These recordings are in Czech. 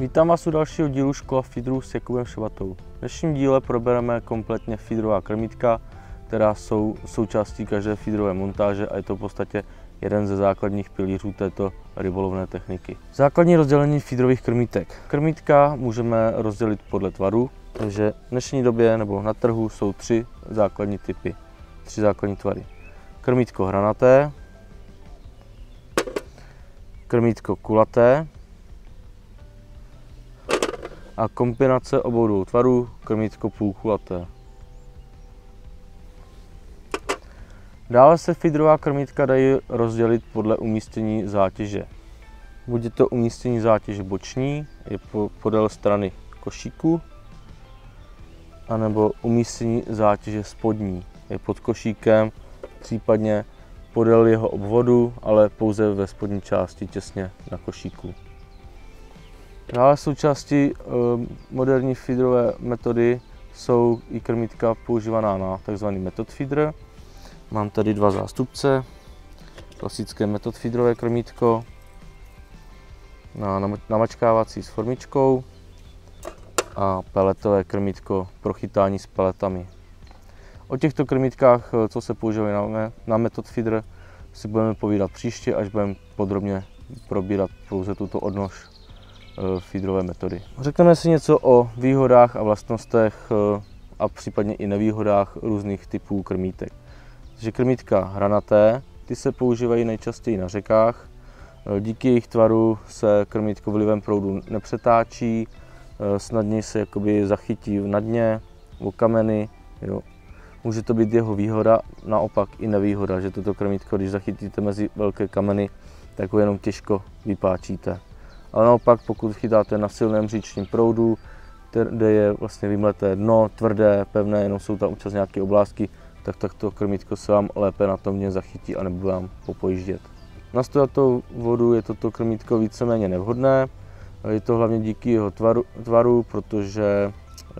Vítám vás u dalšího dílu Škola feederů s Jakubem Šebatou. V dnešním díle probereme kompletně feederová krmítka, která jsou součástí každé feederové montáže a je to v podstatě jeden ze základních pilířů této rybolovné techniky. Základní rozdělení feederových krmítek. Krmítka můžeme rozdělit podle tvaru, takže v dnešní době nebo na trhu jsou tři základní typy, tři základní tvary. Krmítko hranaté, krmítko kulaté a kombinace obou dvou tvarů, krmítko půlkulaté. Dále se feederová krmítka dají rozdělit podle umístění zátěže. Buď je to umístění zátěže boční, je podél strany košíku, anebo umístění zátěže spodní, je pod košíkem, případně podél jeho obvodu, ale pouze ve spodní části těsně na košíku. Dále součástí moderní feederové metody jsou i krmítka používaná na tzv. Method feeder. Mám tady dva zástupce, klasické method feederové krmítko, namačkávací s formičkou a peletové krmítko pro chytání s peletami. O těchto krmítkách, co se používají na method feeder, si budeme povídat příště, až budeme podrobně probírat pouze tuto odnož feederové metody. Řekneme si něco o výhodách a vlastnostech a případně i nevýhodách různých typů krmítek. Takže krmítka hranaté, ty se používají nejčastěji na řekách. Díky jejich tvaru se krmítko vlivem proudu nepřetáčí, snadněji se jakoby zachytí na dně, o kameny. Jo. Může to být jeho výhoda, naopak i nevýhoda, že toto krmítko, když zachytíte mezi velké kameny, tak ho jenom těžko vypáčíte. Ale naopak, pokud chytáte na silném říčním proudu, kde je vlastně vymleté dno, tvrdé, pevné, jenom jsou tam občas nějaké oblásky, tak to krmítko se vám lépe na tom dně zachytí a nebude vám popojíždět. Na stojatou vodu je toto krmítko víceméně nevhodné. Je to hlavně díky jeho tvaru, protože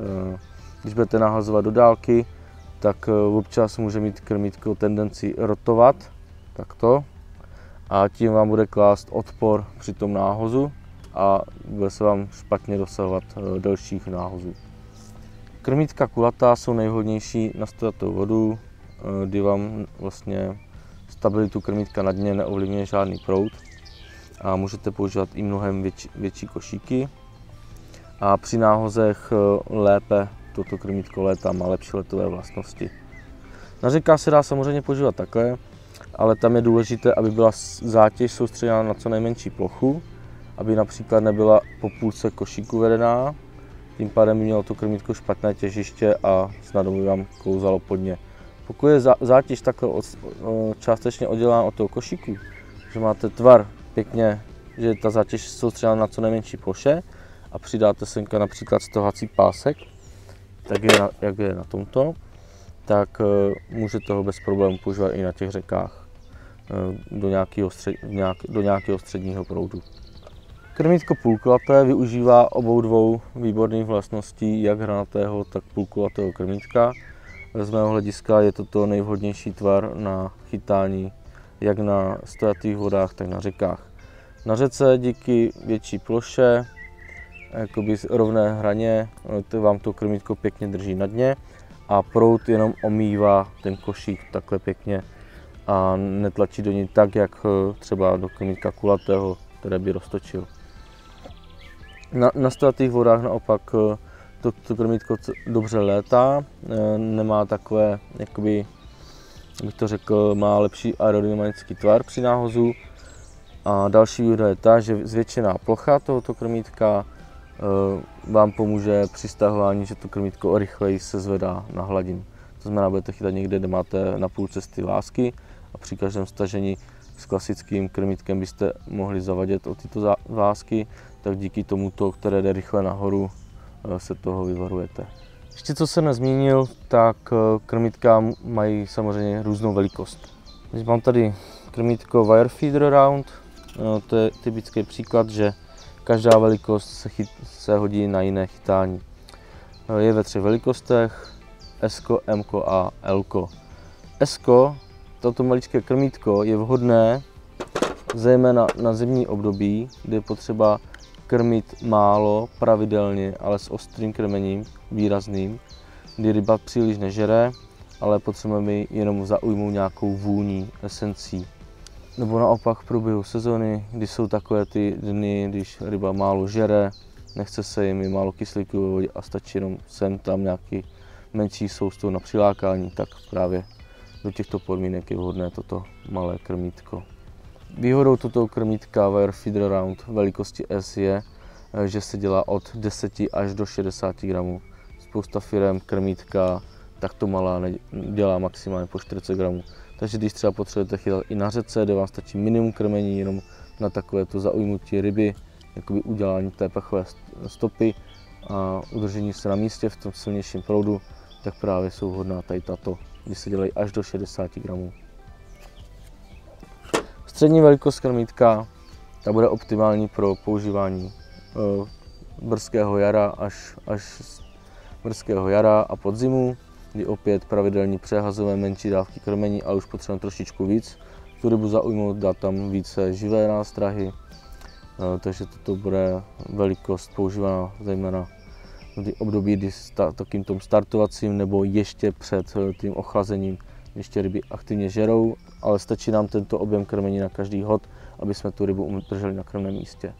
když budete nahazovat do dálky, tak občas může mít krmítko tendenci rotovat, takto, a tím vám bude klást odpor při tom náhozu a bude se vám špatně dosahovat delších náhozů. Krmítka kulatá jsou nejvhodnější na stojatou vodu, kdy vám vlastně stabilitu krmítka na dně neovlivňuje žádný proud a můžete používat i mnohem větší košíky. A při náhozech lépe toto krmítko létá, má lepší letové vlastnosti. Na řekách se dá samozřejmě používat takhle, ale tam je důležité, aby byla zátěž soustředěna na co nejmenší plochu, aby například nebyla po půlce košíku vedená, tím pádem by mělo to krmítko špatné těžiště a snadno by vám klouzalo pod ně. Pokud je zátěž takhle částečně oddělená od toho košíku, že máte tvar pěkně, že je ta zátěž soustředěna na co nejmenší ploše a přidáte semka například stohací pásek, tak jak je na tomto, tak můžete ho bez problémů používat i na těch řekách do nějakého středního proudu. Krmítko půlkulaté využívá obou dvou výborných vlastností, jak hranatého, tak půlkulatého krmítka. Z mého hlediska je toto nejvhodnější tvar na chytání jak na stojatých vodách, tak na řekách. Na řece díky větší ploše, jakoby rovné hraně, vám to krmítko pěkně drží na dně a proud jenom omývá ten košík takhle pěkně a netlačí do něj tak, jak třeba do krmítka kulatého, které by roztočil. Na stojatých vodách naopak to krmítko dobře létá, nemá takové, jakoby, bych to řekl, má lepší aerodynamický tvar při náhozu. A další výhoda je ta, že zvětšená plocha tohoto krmítka vám pomůže při stahování, že to krmítko rychleji se zvedá na hladinu. To znamená, budete chytat někde, kde máte na půl cesty lásky a při každém stažení s klasickým krmítkem byste mohli zavadět o tyto lásky, tak díky tomuto, které jde rychle nahoru, se toho vyvarujete. Ještě co jsem nezmínil, tak krmítka mají samozřejmě různou velikost. Když mám tady krmítko Wire Feeder Round, to je typický příklad, že každá velikost se hodí na jiné chytání. Je ve třech velikostech, S, M a L. S, toto maličké krmítko, je vhodné zejména na zimní období, kdy je potřeba krmit málo, pravidelně, ale s ostrým krmením, výrazným, kdy ryba příliš nežere, ale potřebujeme ji jenom zaujmout nějakou vůní, esencí. Nebo naopak v průběhu sezony, kdy jsou takové ty dny, když ryba málo žere, nechce se jim, je málo kyslíku ve vodě a stačí jenom sem tam nějaký menší sousto na přilákání, tak právě do těchto podmínek je vhodné toto malé krmítko. Výhodou toto krmítka Wire Feeder Round velikosti S je, že se dělá od 10 až do 60 gramů. Spousta firem krmítka takto malá dělá maximálně po 40 gramů. Takže když třeba potřebujete chytat i na řece, kde vám stačí minimum krmení jenom na takovéto zaujmutí ryby, jakoby udělání té pachové stopy a udržení se na místě v tom silnějším proudu, tak právě jsou vhodná tady tato, kdy se dělají až do 60 gramů. Střední velikost krmítka, ta bude optimální pro používání brzkého jara až brzkého jara a podzimu, kdy opět pravidelně přehazujeme menší dávky krmení, ale už potřebujeme trošičku víc. Tu rybu zaujmout, dát tam více živé nástrahy, takže toto bude velikost používaná zejména v období, kdy takým tom startovacím nebo ještě před tím ochlazením, ještě ryby aktivně žerou, ale stačí nám tento objem krmení na každý hod, aby jsme tu rybu udrželi na krmném místě.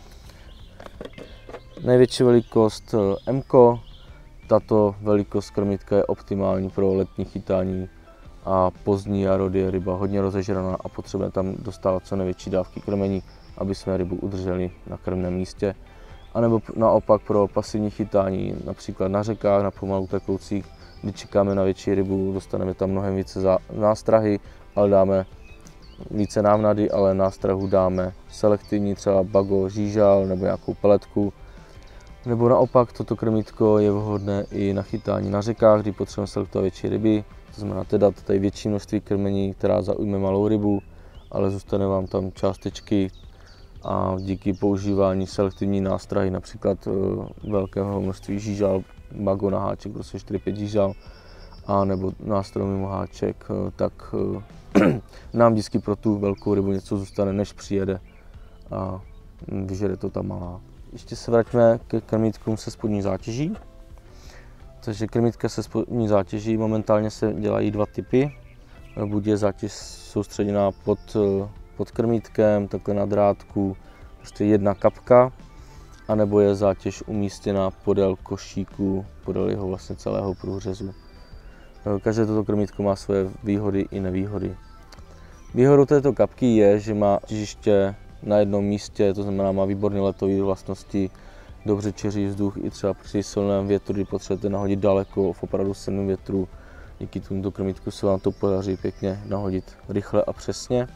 Největší velikost M. Tato velikost krmítka je optimální pro letní chytání a pozdní jaro, kdy je ryba hodně rozežraná a potřebujeme tam dostávat co největší dávky krmení, aby jsme rybu udrželi na krmném místě. A nebo naopak pro pasivní chytání, například na řekách, na pomalu tekoucích, kdy čekáme na větší rybu, dostaneme tam mnohem více nástrahy, ale dáme více návnady, ale nástrahu dáme selektivní, třeba bago, žížal nebo nějakou peletku. Nebo naopak toto krmítko je vhodné i na chytání na řekách, kdy potřebujeme selektovat větší ryby, to znamená teda tady větší množství krmení, která zaujme malou rybu, ale zůstane vám tam částečky a díky používání selektivní nástrahy, například velkého množství žížal, bago na háček, prostě 4-5 žížal, a nebo nástroj mimo háček, tak nám vždycky pro tu velkou rybu něco zůstane, než přijede a vyžere to ta malá. Ještě se vraťme ke krmítkům se spodní zátěží. Takže krmítka se spodní zátěží momentálně se dělají dva typy. Buď je zátěž soustředěná pod krmítkem, takhle na drátku, prostě jedna kapka, anebo je zátěž umístěná podél košíku, podél jeho vlastně celého průřezu. Každé toto krmítko má své výhody i nevýhody. Výhodou této kapky je, že má těžiště na jednom místě, to znamená má výborné letové vlastnosti, dobře čeří vzduch i třeba při silném větru, kdy potřebujete nahodit daleko, v opravdu silném větru. Díky tomuto krmítku se vám to podaří pěkně nahodit rychle a přesně.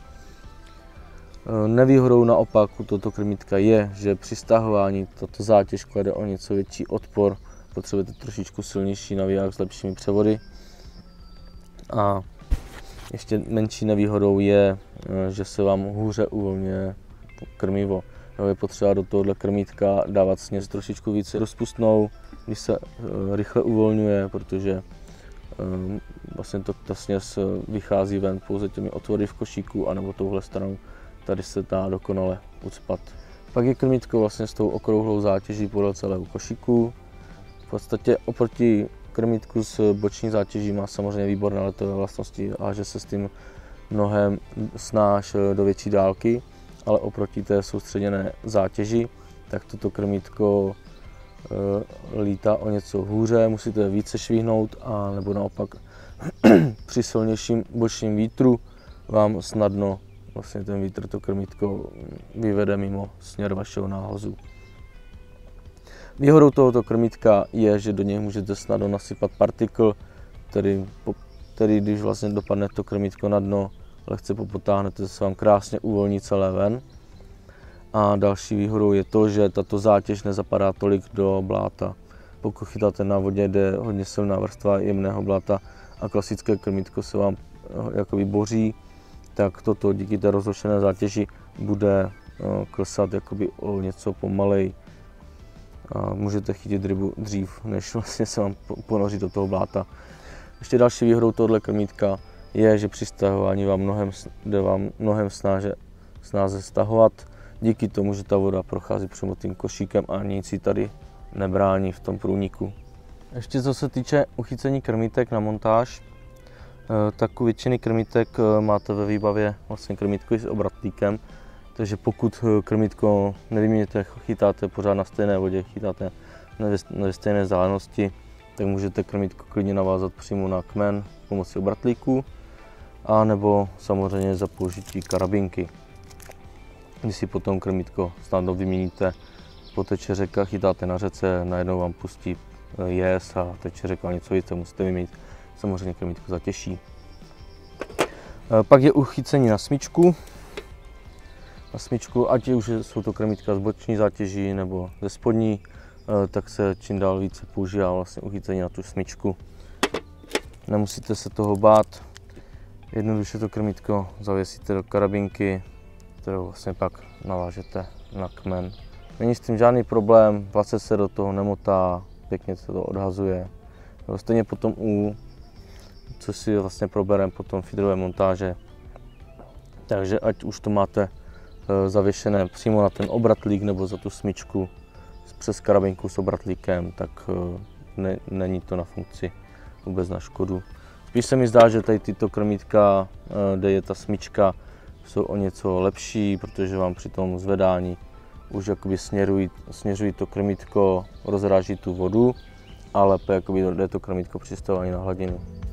Nevýhodou naopak u tohoto krmítka je, že při stahování tato zátěž klade o něco větší odpor, potřebujete trošičku silnější naviják s lepšími převody. A ještě menší nevýhodou je, že se vám hůře uvolňuje krmivo. Je potřeba do tohohle krmítka dávat směs trošičku více rozpustnou, když se rychle uvolňuje, protože vlastně ta směs vychází ven pouze těmi otvory v košíku, anebo touhle stranou. Tady se dá dokonale ucpat. Pak je krmítko vlastně s tou okrouhlou zátěží podél celého košíku. V podstatě oproti krmítku s boční zátěží má samozřejmě výborné letové vlastnosti a že se s tím mnohem snáš do větší dálky, ale oproti té soustředěné zátěži, tak toto krmítko lítá o něco hůře, musíte více švihnout, a nebo naopak při silnějším bočním vítru vám snadno vlastně ten vítr to krmítko vyvede mimo směr vašeho náhozu. Výhodou tohoto krmítka je, že do něj můžete snadno nasypat partikl, který když vlastně dopadne to krmítko na dno, lehce popotáhnete, se vám krásně uvolní celé ven. A další výhodou je to, že tato zátěž nezapadá tolik do bláta. Pokud chytáte na vodě, kde je hodně silná vrstva jemného bláta a klasické krmítko se vám jakoby boří, tak toto díky té rozložené zátěži bude klesat jakoby o něco pomalej. A můžete chytit rybu dřív, než vlastně se vám ponoří do toho bláta. Ještě další výhodou tohoto krmítka je, že při stahování jde vám mnohem snáze stahovat. díky tomu, že ta voda prochází přímo tím košíkem a nic si tady nebrání v tom průniku. Ještě co se týče uchycení krmítek na montáž, tak u většiny krmítek máte ve výbavě vlastně krmítko s obratlíkem, takže pokud krmítko nevyměníte, chytáte pořád na stejné vodě, chytáte na stejné vzdálenosti, tak můžete krmítko klidně navázat přímo na kmen pomocí obratlíku, a nebo samozřejmě za použití karabinky. Když si potom krmítko snadno vyměníte, poteče řeka, chytáte na řece, najednou vám pustí jez a teče řeka, něco více musíte vyměnit, samozřejmě krmítko zatěží. Pak je uchycení na smyčku. Na smyčku, ať už jsou to krmítka z boční zátěží nebo ze spodní, tak se čím dál více používá vlastně uchycení na tu smyčku. Nemusíte se toho bát, jednoduše to krmítko zavěsíte do karabinky, kterou vlastně pak navážete na kmen. Není s tím žádný problém, vlastně se do toho nemotá, pěkně se to odhazuje. Stejně potom co si vlastně probereme potom feederové montáže. Takže ať už to máte zavěšené přímo na ten obratlík nebo za tu smyčku přes karabinku s obratlíkem, tak není to na funkci vůbec na škodu. Spíš se mi zdá, že tady tyto krmítka, kde je ta smyčka, jsou o něco lepší, protože vám při tom zvedání už jakoby směřují to krmítko, rozráží tu vodu, a lépe jakoby jde to krmítko přistávání na hladinu.